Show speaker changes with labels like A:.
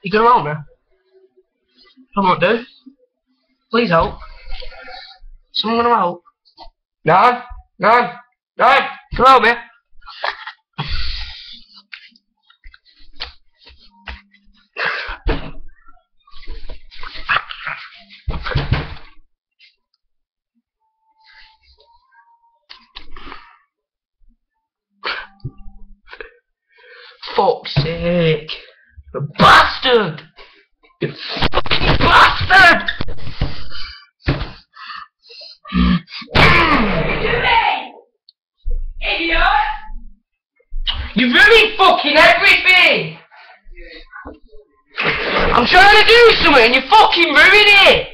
A: You gonna help me? Come on, dude. Please help. Someone gonna help? Nan! Nan! Nan! Come help me! Fuck's sake! You bastard! You fucking bastard! Idiot! You ruined fucking everything! I'm trying to do something and you fucking ruined it!